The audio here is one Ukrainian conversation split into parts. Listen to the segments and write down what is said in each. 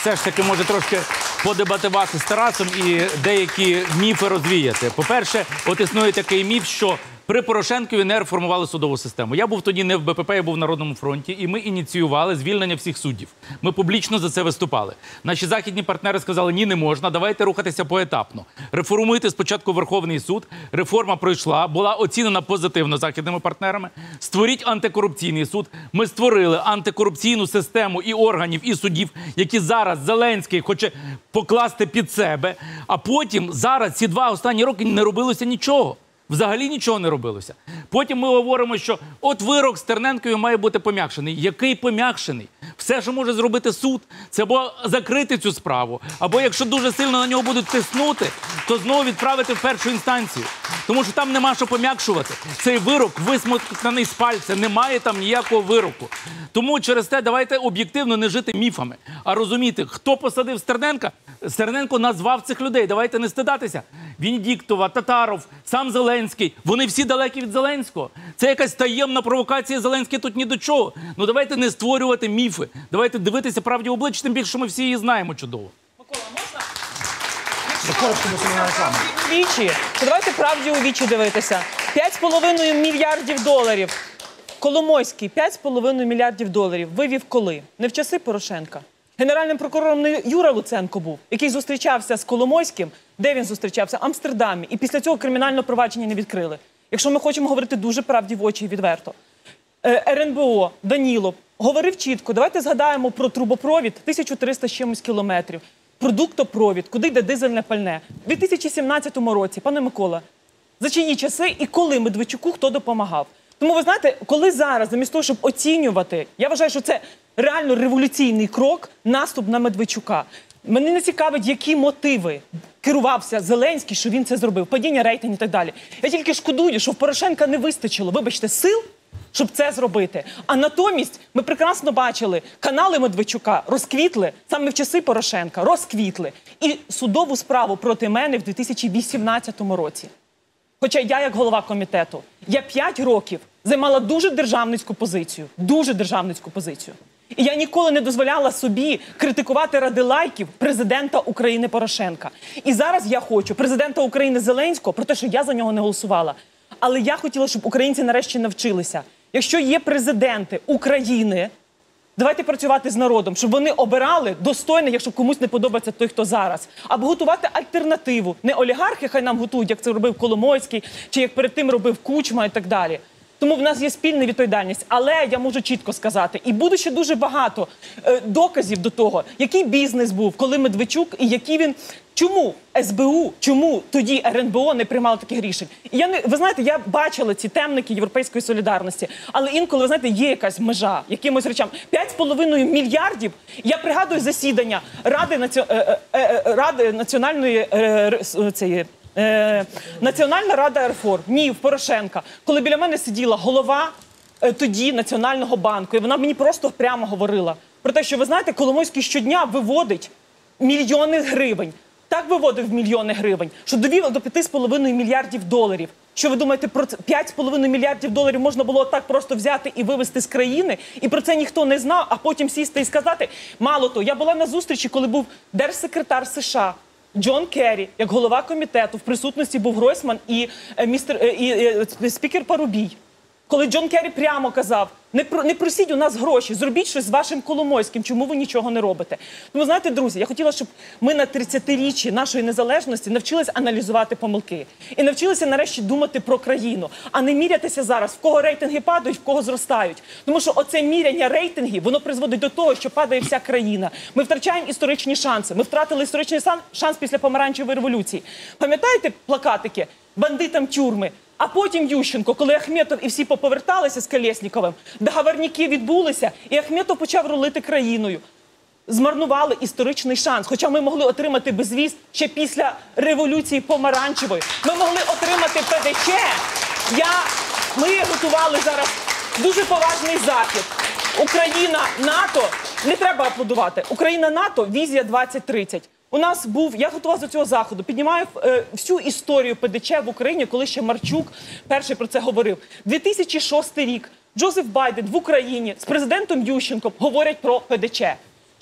все ж таки, може, трошки подебатувати з Тарасом і деякі міфи розвіяти. По-перше, от існує такий міф, що при Порошенкові не реформували судову систему. Я був тоді не в БПП, я був в Народному фронті, і ми ініціювали звільнення всіх суддів. Ми публічно за це виступали. Наші західні партнери сказали, ні, не можна, давайте рухатися поетапно. Реформуйте спочатку Верховний суд, реформа пройшла, була оцінена позитивно західними партнерами. Створіть антикорупційний суд. Ми створили антикорупційну систему і органів, і судів, які зараз Зеленський хоче покласти під себе, а потім зараз ці 2 останні роки не робилося нічого. Взагалі нічого не робилося. Потім ми говоримо, що от вирок Стерненкові має бути пом'якшений. Який пом'якшений? Все, що може зробити суд, це або закрити цю справу, або якщо дуже сильно на нього будуть тиснути, то знову відправити в першу інстанцію. Тому що там нема що пом'якшувати. Цей вирок висмоктаний з пальця, немає там ніякого вироку. Тому через те давайте об'єктивно не жити міфами, а розуміти, хто посадив Стерненка. Стерненко назвав цих людей, давайте не стидатися. Венедіктова, Татаров, сам Зеленський, вони всі далекі від Зеленського. Це якась таємна провокація, Зеленський тут ні до чого. Ну давайте не створювати міфи, давайте дивитися правді в обличчя, тим більше, що ми всі її знаємо чудово. Микола, можна? Вічі. Давайте правді у вічі дивитися. 5,5 мільярдів доларів. Коломойський 5,5 мільярдів доларів вивів коли? Не в часи Порошенка. Генеральним прокурором не Юра Луценко був, який зустрічався з Коломойським. Де він зустрічався? В Амстердамі. І після цього кримінальне провадження не відкрили. Якщо ми хочемо говорити дуже правді в очі і відверто. РНБО, Данілов говорив чітко. Давайте згадаємо про трубопровід 1300 з чимось кілометрів. Продуктопровід, куди йде дизельне пальне. У 2017 році, пане Микола, за чиї часи і коли Медведчуку хто допомагав? Тому, ви знаєте, коли зараз, замість того, щоб оцінювати, я вважаю, що це реально революційний крок, наступ на Медведчука. Мене не цікавить, які мотиви керувався Зеленський, що він це зробив, падіння рейтингів і так далі. Я тільки шкодую, що в Порошенка не вистачило, вибачте, сил, щоб це зробити. А натомість ми прекрасно бачили, канали Медведчука розквітли саме в часи Порошенка, розквітли. І судову справу проти мене в 2018 році. Хоча я, як голова комітету, я 5 років займала дуже державницьку позицію. І я ніколи не дозволяла собі критикувати ради лайків президента України Порошенка. І зараз я хочу президента України Зеленського, про те, що я за нього не голосувала. Але я хотіла, щоб українці нарешті навчилися. Якщо є президенти України, давайте працювати з народом, щоб вони обирали достойно, якщо комусь не подобається той, хто зараз. Або готувати альтернативу. Не олігархи хай нам готують, як це робив Коломойський, чи як перед тим робив Кучма і так далі. Тому в нас є спільна відповідальність. Але я можу чітко сказати, і буде ще дуже багато доказів до того, який бізнес був, коли Медведчук, і який він... Чому СБУ, чому тоді РНБО не приймало таких рішень? І ви знаєте, я бачила ці темники Європейської солідарності, але інколи, ви знаєте, є якась межа якимось речам. 5,5 мільярдів, я пригадую засідання Національна рада реформ, в Порошенка, коли біля мене сиділа голова тоді Національного банку, і вона мені просто прямо говорила про те, що, ви знаєте, Коломойський щодня виводить мільйони гривень. Так виводив мільйони гривень, що довів до 5,5 мільярдів доларів. Що ви думаєте, про 5,5 мільярдів доларів можна було так просто взяти і вивезти з країни? І про це ніхто не знав, а потім сісти і сказати. Мало того, я була на зустрічі, коли був держсекретар США Джон Керрі, як голова комітету, в присутності був Гройсман і спікер Парубій. Коли Джон Керрі прямо казав, не просіть у нас гроші, зробіть щось з вашим Коломойським, чому ви нічого не робите. Тому, знаєте, друзі, я хотіла, щоб ми на 30-річчі нашої незалежності навчилися аналізувати помилки. І навчилися нарешті думати про країну, а не мірятися зараз, в кого рейтинги падають, в кого зростають. Тому що оце міряння рейтингів, воно призводить до того, що падає вся країна. Ми втрачаємо історичні шанси. Ми втратили історичний шанс після помаранчевої революції. Пам'ятаєте плакатики? Бандитам тюрми. А потім Ющенко, коли Ахметов і всі поповерталися з Колєсніковим, договорняки відбулися, і Ахметов почав рулити країною. Змарнували історичний шанс, хоча ми могли отримати безвіз ще після революції помаранчевої. Ми могли отримати ПДЧ. Ми готували зараз дуже поважний захід. Україна, НАТО, не треба аплодувати, Україна, НАТО, візія 2030. У нас був, я готувалася до цього заходу, піднімаю всю історію ПДЧ в Україні, коли ще Марчук перший про це говорив. 2006 рік, Джозеф Байден в Україні з президентом Ющенком говорять про ПДЧ.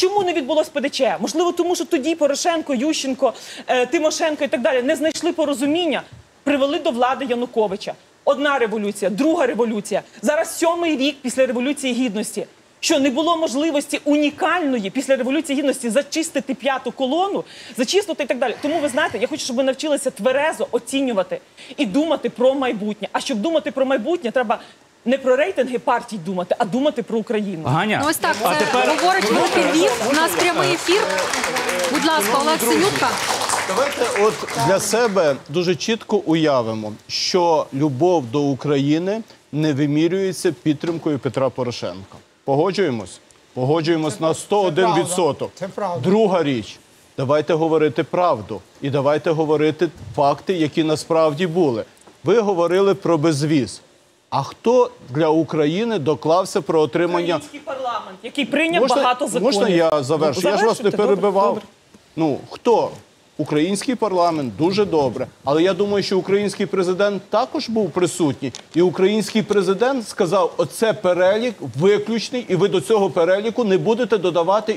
Чому не відбулось ПДЧ? Можливо, тому що тоді Порошенко, Ющенко, Тимошенко і так далі не знайшли порозуміння, привели до влади Януковича. Одна революція, друга революція. Зараз 7-й рік після Революції Гідності. Що не було можливості унікальної після Революції Гідності зачистити п'яту колону, зачистити і так далі. Тому, ви знаєте, я хочу, щоб ви навчилися тверезо оцінювати і думати про майбутнє. А щоб думати про майбутнє, треба не про рейтинги партій думати, а думати про Україну. Ганя, Ну, ось так, а це тепер говорить Великий Львів. У нас прямий ефір. Будь ласка, Олег Синютка. Давайте от для себе дуже чітко уявимо, що любов до України не вимірюється підтримкою Петра Порошенка. Погоджуємось? Погоджуємось на 101%. Це правда. Друга річ. Давайте говорити правду. І давайте говорити факти, які насправді були. Ви говорили про безвіз. А хто для України доклався про отримання... Український парламент, який прийняв багато законів. Можна я завершу? Я ж вас не Завершуйте, добре, перебивав. добре. Ну, хто? Український парламент, дуже добре. Але я думаю, що український президент також був присутній. І український президент сказав, оце перелік виключний, і ви до цього переліку не будете додавати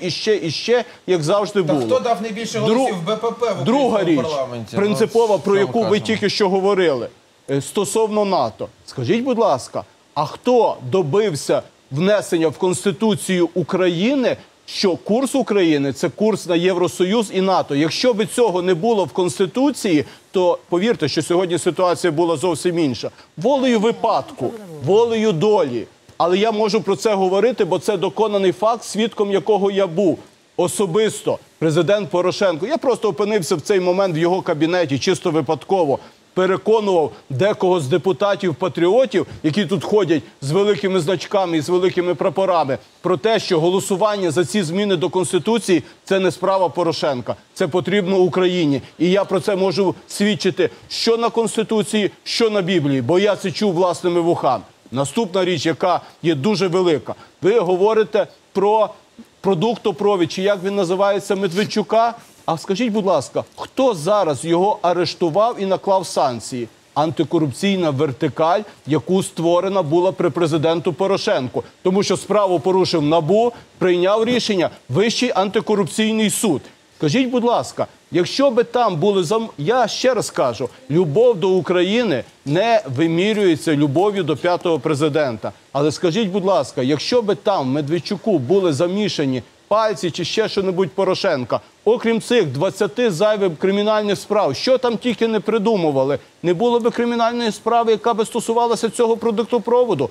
іще, як завжди було. Хто дав найбільше голосів в БПП в Друга річ, українському парламенті? принципова, про що яку ви кажемо? тільки що говорили, стосовно НАТО. Скажіть, будь ласка, а хто добився внесення в Конституцію України, що курс України – це курс на Євросоюз і НАТО? Якщо б цього не було в Конституції, то повірте, що сьогодні ситуація була зовсім інша. Волею випадку, волею долі. Але я можу про це говорити, бо це доконаний факт, свідком якого я був. Особисто президент Порошенко, я просто опинився в цей момент в його кабінеті, чисто випадково, переконував декого з депутатів-патріотів, які тут ходять з великими значками і з великими прапорами, про те, що голосування за ці зміни до Конституції – це не справа Порошенка, це потрібно Україні. І я про це можу свідчити що на Конституції, що на Біблії, бо я це чув власними вухами. Наступна річ, яка є дуже велика. Ви говорите про продуктопровід, чи як він називається, Медведчука. А скажіть, будь ласка, хто зараз його арештував і наклав санкції? Антикорупційна вертикаль, яку створена була при президенту Порошенку. Тому що справу порушив НАБУ, прийняв рішення Вищий антикорупційний суд. Скажіть, будь ласка, якщо би там були... Я ще раз кажу, любов до України не вимірюється любов'ю до п'ятого президента. Але скажіть, будь ласка, якщо би там в Медведчуку були замішані пальці чи ще що-небудь Порошенка, окрім цих 20 зайвих кримінальних справ, що там тільки не придумували, не було би кримінальної справи, яка би стосувалася цього продуктопроводу?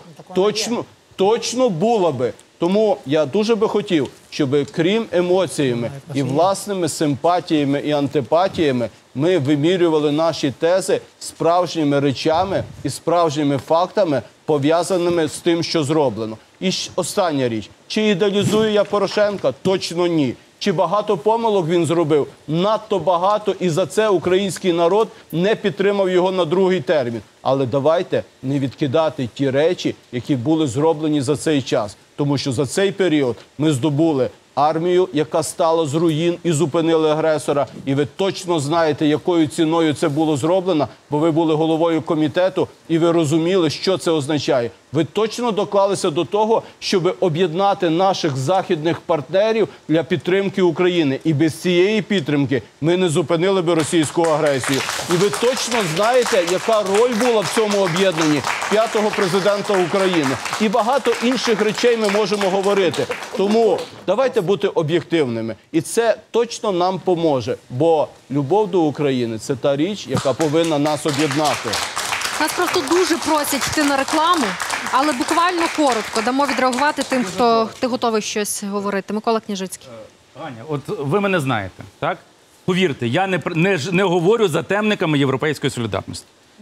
Точно була би. Тому я дуже би хотів, щоб крім емоціями і власними симпатіями і антипатіями ми вимірювали наші тези справжніми речами і справжніми фактами, пов'язаними з тим, що зроблено. І остання річ. Чи ідеалізую я Порошенка? Точно ні. Чи багато помилок він зробив? Надто багато, і за це український народ не підтримав його на другий термін. Але давайте не відкидати ті речі, які були зроблені за цей час. Тому що за цей період ми здобули армію, яка стала з руїн і зупинили агресора. І ви точно знаєте, якою ціною це було зроблено, бо ви були головою комітету і ви розуміли, що це означає. Ви точно доклалися до того, щоб об'єднати наших західних партнерів для підтримки України. І без цієї підтримки ми не зупинили би російську агресію. І ви точно знаєте, яка роль була в цьому об'єднанні п'ятого президента України. І багато інших речей ми можемо говорити. Тому давайте бути об'єктивними. І це точно нам поможе. Бо любов до України – це та річ, яка повинна нас об'єднати. Нас просто дуже просять йти на рекламу, але буквально коротко дамо відреагувати тим, хто ти готовий щось говорити. Микола Княжицький. Ганя, от ви мене знаєте, так? Повірте, я не говорю за темниками Європейської солідарності.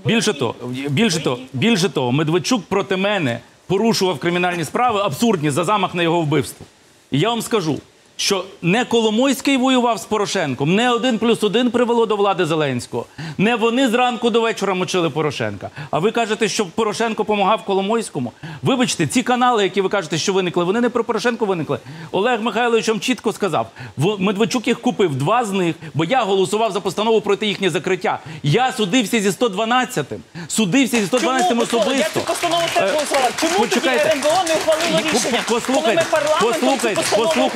Більше того, Медведчук проти мене порушував кримінальні справи абсурдні за замах на його вбивство. І я вам скажу, що не Коломойський воював з Порошенком, не 1+1 привело до влади Зеленського, не вони зранку до вечора мочили Порошенка. А ви кажете, що Порошенко допомагав Коломойському? Вибачте, ці канали, які ви кажете, що виникли, вони не про Порошенко виникли. Олег Михайлович вам чітко сказав, Медведчук їх купив, 2 з них, бо я голосував за постанову проти їхнє закриття. Я судився зі 112-м. Судився зі 112-м особисто. Я цю постанову теж голосувала. Чому тоді РНБО не ухвалило рішення? Послухайте, тому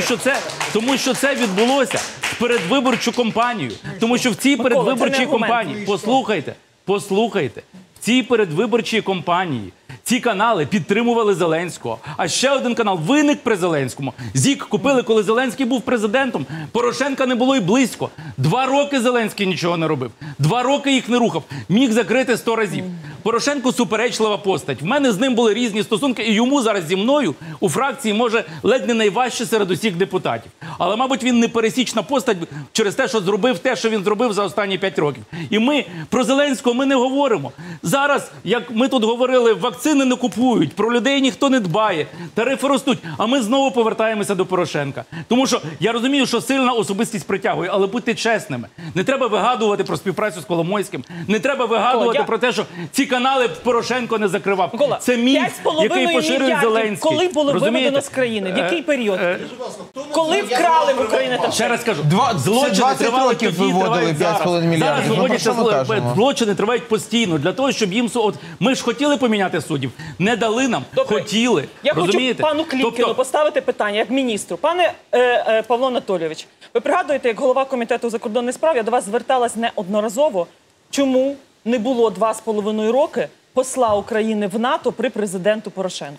Тому що це відбулося в передвиборчу кампанію. Тому що в цій передвиборчій аргумент. кампанії, послухайте, в цій передвиборчій кампанії ці канали підтримували Зеленського. А ще один канал виник при Зеленському. ЗІК купили, коли Зеленський був президентом. Порошенка не було й близько. 2 роки Зеленський нічого не робив. 2 роки їх не рухав. Міг закрити 100 разів. Порошенко суперечлива постать. В мене з ним були різні стосунки, і йому зараз зі мною у фракції може ледь не найважче серед усіх депутатів. Але, мабуть, він не пересічна постать через те, що зробив те, що він зробив за останні 5 років. І ми про Зеленського ми не говоримо. Зараз, як ми тут говорили, вакцини не купують, про людей ніхто не дбає, тарифи ростуть, а ми знову повертаємося до Порошенка. Тому що я розумію, що сильна особистість притягує, але будьте чесними. Не треба вигадувати про співпрацю з Коломойським, не треба вигадувати про те, що ці канали Порошенко не закривав. Микола, Це міф, який 5,5 поширює мільярдів, Зеленський. коли було Розумієте? виведено з країни? В який період? Коли вкрали в Україні та Ще раз кажу, Це злочини 20 тривали років тоді, виводили тривають зараз. 5,5 мільярдів. Зараз Ну, виводяться про що ми кажемо? злочини, тривають постійно. Для того, щоб їм... Ми ж хотіли поміняти суддів, не дали нам, Добре. хотіли. Я Розумієте? хочу пану Клімкіну Тобто, поставити питання як міністру. Пане Павло Анатолійович, ви пригадуєте, як голова комітету закордонних справ, я до вас зверталась неодноразово. Чому не було 2,5 роки посла України в НАТО при президенту Порошенку?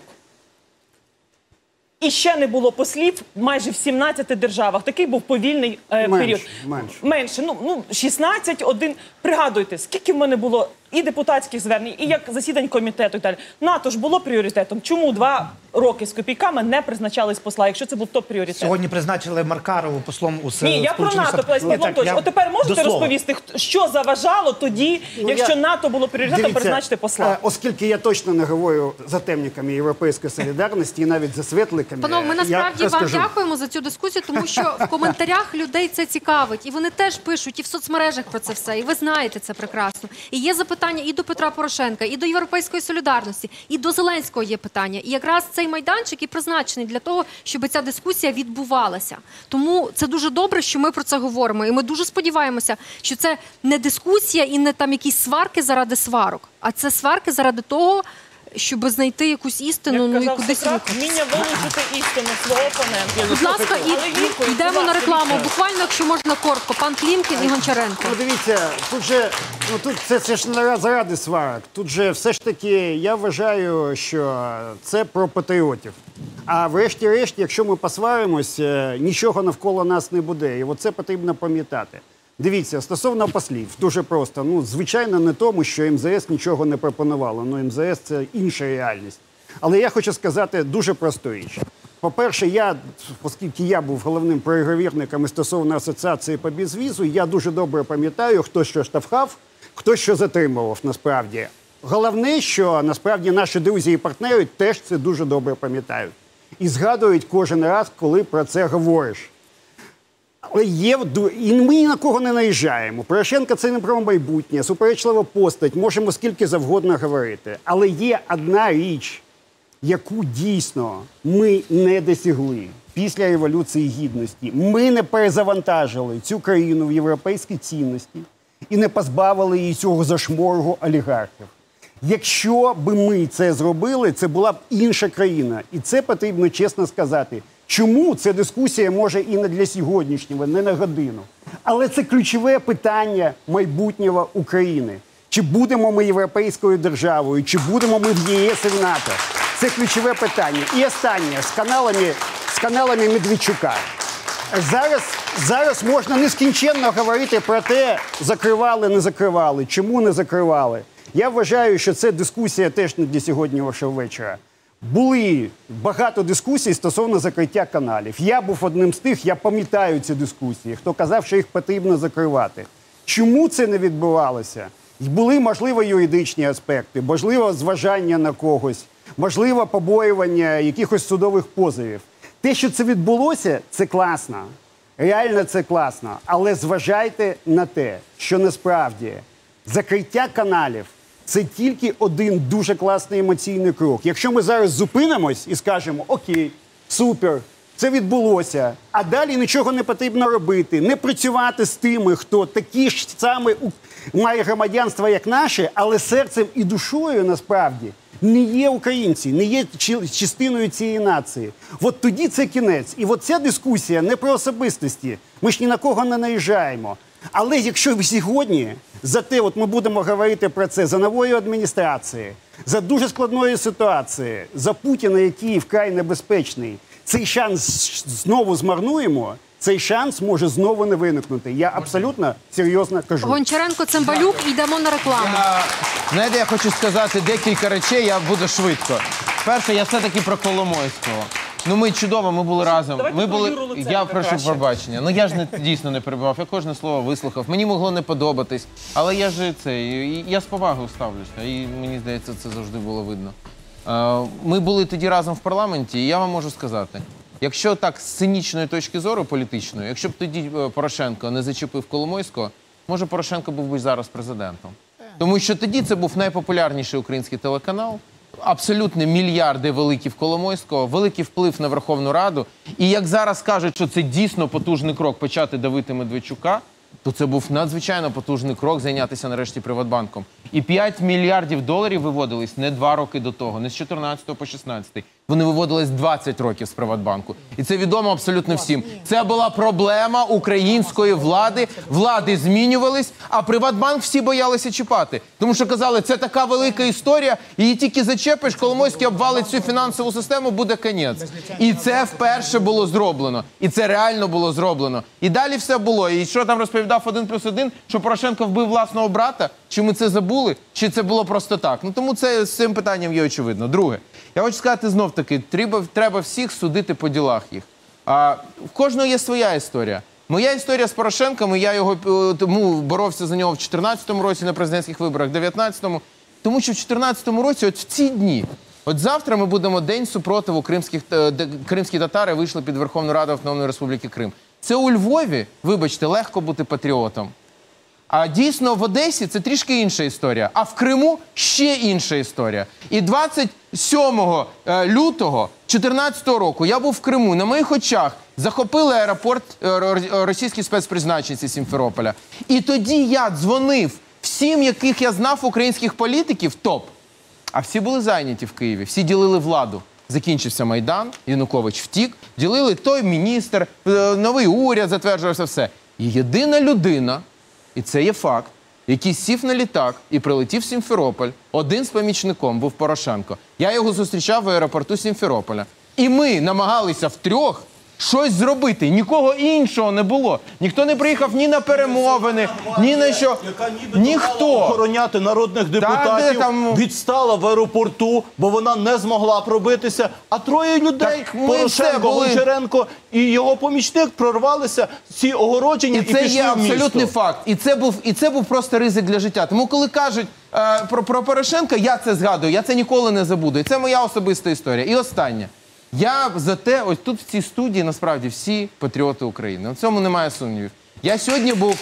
І ще не було послів майже в 17 державах. Такий був повільний період. Менше. Ну, 16, 1. Пригадуйте, скільки в мене було і депутатських звернень, і як засідань комітету і далі. НАТО ж було пріоритетом. Чому 2 роки з копійками не призначались посла, якщо це був топ-пріоритет? Сьогодні призначили Маркарову послом у Ні, я про НАТО, Павло Анатолійович. От тепер можете розповісти, що заважало тоді, якщо НАТО було пріоритетом, призначити посла? Оскільки я точно не говорю за темниками Європейської солідарності і навіть за светликами. Панове, ми я насправді вам розкажу. дякуємо за цю дискусію, тому що в коментарях людей це цікавить. І вони теж пишуть і в соцмережах про це все. І ви знаєте це прекрасно. І є запитання і до Петра Порошенка, і до Європейської солідарності, і до Зеленського є питання. І якраз цей майданчик і призначений для того, щоб ця дискусія відбувалася. Тому це дуже добре, що ми про це говоримо. І ми дуже сподіваємося, що це не дискусія і не там якісь сварки заради сварок, а це сварки заради того, щоб знайти якусь істину, ну і Казав кудись Сократ, рухатися. вміння вилучити істину свого опонента. Будь ласка, Але відповідь, йдемо будь на ласка, рекламу. Віктор. Буквально, якщо можна коротко. Пан Клімкін і Гончаренко. Ну, дивіться, тут же це ж не заради сварок. Тут же все ж таки я вважаю, що це про патріотів. А врешті-решт, якщо ми посваримось, нічого навколо нас не буде. І оце потрібно пам'ятати. Дивіться, стосовно послів, дуже просто. Ну, звичайно, не тому, що МЗС нічого не пропонувало. Ну, МЗС – це інша реальність. Але я хочу сказати дуже просту річ. По-перше, оскільки я був головним переговірником і стосовно асоціації по безвізу, я дуже добре пам'ятаю, хто що штовхав, хто що затримував насправді. Головне, що насправді наші друзі і партнери теж це дуже добре пам'ятають. І згадують кожен раз, коли про це говориш. Але і ми ні на кого не наїжджаємо. Порошенко – це не про майбутнє, суперечлива постать, можемо скільки завгодно говорити. Але є одна річ, яку дійсно ми не досягли після Революції Гідності. Ми не перезавантажили цю країну в європейські цінності і не позбавили її цього зашморгу олігархів. Якщо б ми це зробили, це була б інша країна. І це потрібно чесно сказати. Чому ця дискусія може і не для сьогоднішнього, не на годину. Але це ключове питання майбутнього України. Чи будемо ми європейською державою, чи будемо ми в ЄС і в НАТО. Це ключове питання. І останнє, з каналами Медведчука. Зараз можна нескінченно говорити про те, закривали, не закривали, чому не закривали. Я вважаю, що це дискусія теж не для сьогоднішнього вечора. Були багато дискусій стосовно закриття каналів. Я був одним з тих, я пам'ятаю ці дискусії, хто казав, що їх потрібно закривати. Чому це не відбувалося? Були, можливо, юридичні аспекти, можливо, зважання на когось, можливо, побоювання якихось судових позовів. Те, що це відбулося, це класно. Реально це класно. Але зважайте на те, що насправді закриття каналів – це тільки один дуже класний емоційний крок. Якщо ми зараз зупинимось і скажемо «Окей, супер, це відбулося», а далі нічого не потрібно робити, не працювати з тими, хто такі ж саме має громадянство, як наше, але серцем і душою насправді не є українці, не є частиною цієї нації. От тоді це кінець. І от ця дискусія не про особистості. Ми ж ні на кого не наїжджаємо. Але якщо ви сьогодні за те, от ми будемо говорити про це, за нової адміністрації, за дуже складної ситуації, за Путіна, який вкрай небезпечний, цей шанс знову змарнуємо, цей шанс може знову не виникнути. Я абсолютно серйозно кажу. Гончаренко, Цимбалюк, і йдемо на рекламу. Знаєте, я хочу сказати декілька речей, я буду швидко. Перше, я все-таки про Коломойського. Ну, ми чудово, ми були разом. Давайте Ми про були... Юру Луценка Я прошу краще. пробачення. Ну, я ж дійсно не перебивав, я кожне слово вислухав. Мені могло не подобатись, але я ж я з повагою ставлюся. І мені здається, це завжди було видно. Ми були тоді разом в парламенті, і я вам можу сказати, якщо так з цинічної точки зору політичної, якщо б тоді Порошенко не зачепив Коломойського, може Порошенко був би зараз президентом. Тому що тоді це був найпопулярніший український телеканал, абсолютно мільярди великі в Коломойського, великий вплив на Верховну Раду. І як зараз кажуть, що це дійсно потужний крок почати давити Медведчука, то це був надзвичайно потужний крок зайнятися нарешті Приватбанком. І 5 мільярдів доларів виводились не 2 роки до того, не з 14 по 16. Вони виводились 20 років з Приватбанку. І це відомо абсолютно всім. Це була проблема української влади. Влади змінювались, а Приватбанк всі боялися чіпати. Тому що казали, це така велика історія, її тільки зачепиш, Коломойський обвалить всю фінансову систему, буде кінець. І це вперше було зроблено. І це реально було зроблено. І далі все було. І що там розповідав 1+1, що Порошенко вбив власного брата? Чи ми це забули? Чи це було просто так? Ну тому це з цим питанням є очевидно. Друге, я хочу сказати знов-таки, треба всіх судити по ділах їх. В кожного є своя історія. Моя історія з Порошенком, я його тому боровся за нього в 2014 році на президентських виборах, в 2019-му. Тому що в 2014 році, от в ці дні, от завтра ми будемо День супротиву кримські татари вийшли під Верховну Раду Автономної Республіки Крим. Це у Львові, вибачте, легко бути патріотом. А дійсно в Одесі це трішки інша історія, а в Криму ще інша історія. І 27 лютого 2014 року я був в Криму, на моїх очах захопили аеропорт російські спецпризначенці Сімферополя. І тоді я дзвонив всім, яких я знав українських політиків, топ. А всі були зайняті в Києві, всі ділили владу. Закінчився Майдан, Янукович втік, ділили той міністр, новий уряд, затверджувався все. І єдина людина, і це є факт, який сів на літак і прилетів в Сімферополь, один з помічником був Порошенко. Я його зустрічав в аеропорту Сімферополя. І ми намагалися втрьох щось зробити. Нікого іншого не було. Ніхто не приїхав ні на перемовини, ні на що. Ніхто. Охороняти народних депутатів відстала в аеропорту, бо вона не змогла пробитися. А троє людей, Порошенко, Гончаренко і його помічник, прорвалися ці огородження і пішли в місто. І це є абсолютний факт. І це був просто ризик для життя. Тому коли кажуть про Порошенка, я це згадую, я це ніколи не забуду. І це моя особиста історія. І останнє. Я за те, ось тут в цій студії, насправді, всі патріоти України. У цьому немає сумнівів. Я сьогодні був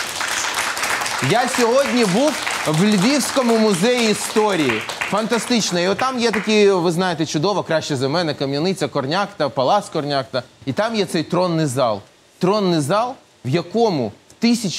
в Львівському музеї історії. Фантастично. І отам є такі, ви знаєте, чудово, краще за мене, кам'яниця Корнякта, палац Корнякта. І там є цей тронний зал. Тронний зал, в якому в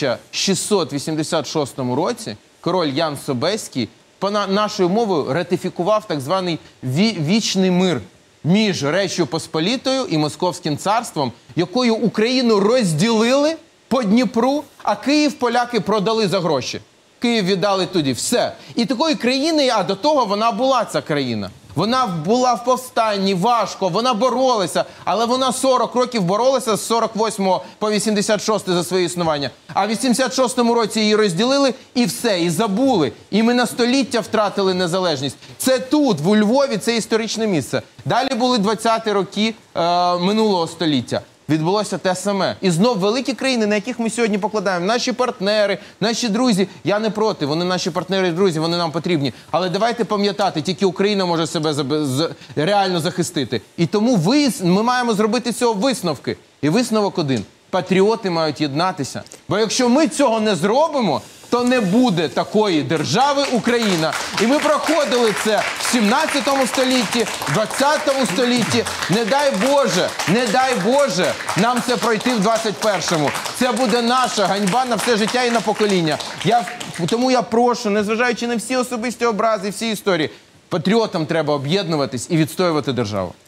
1686 році король Ян Собеський, по нашою мовою, ратифікував так званий вічний мир між Реччю Посполітою і Московським царством, якою Україну розділили по Дніпру, а Київ поляки продали за гроші. Київ віддали тоді. Все. І такої країни, а до того вона була ця країна. Вона була в повстанні, важко, вона боролася, але вона 40 років боролася з 48 по 86 за своє існування. А в 86-му році її розділили і все, і забули. І ми на століття втратили незалежність. Це тут, у Львові, це історичне місце. Далі були 20-ті роки минулого століття. Відбулося те саме. І знов великі країни, на яких ми сьогодні покладаємо. Наші партнери, наші друзі. Я не проти, вони наші партнери і друзі, вони нам потрібні. Але давайте пам'ятати, тільки Україна може себе реально захистити. І тому ми маємо зробити з цього висновки. І висновок один. Патріоти мають єднатися. Бо якщо ми цього не зробимо, то не буде такої держави Україна. І ми проходили це в 17 столітті, в 20 столітті. Не дай Боже, нам це пройти в 21-му. Це буде наша ганьба на все життя і на покоління. Тому я прошу, незважаючи на всі особисті образи, всі історії, Патріотам треба об'єднуватись і відстоювати державу.